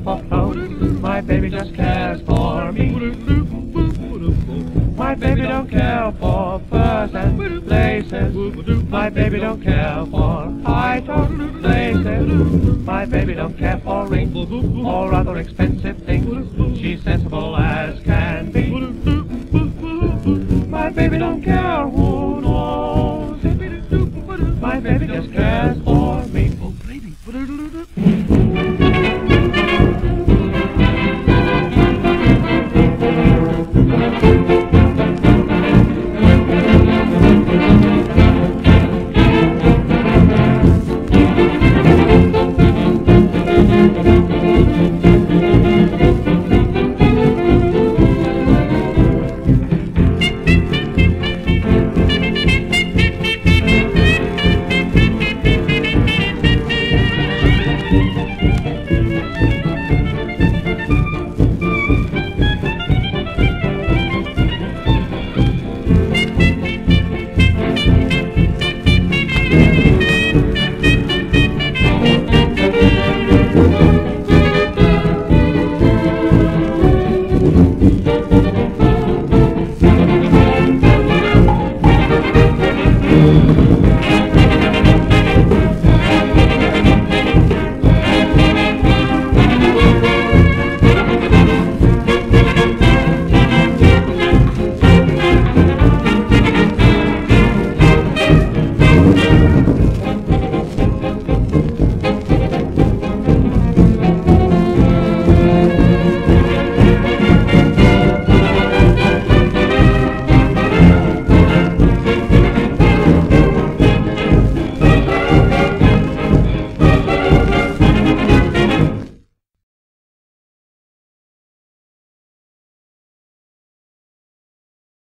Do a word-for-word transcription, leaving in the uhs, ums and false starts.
for clothes. My baby just cares for me. My baby don't care for furs and laces. My baby don't care for high-top laces. My baby don't care for rings or other expensive things. She's sensible as can be. My baby don't care who knows it. My baby just cares for me.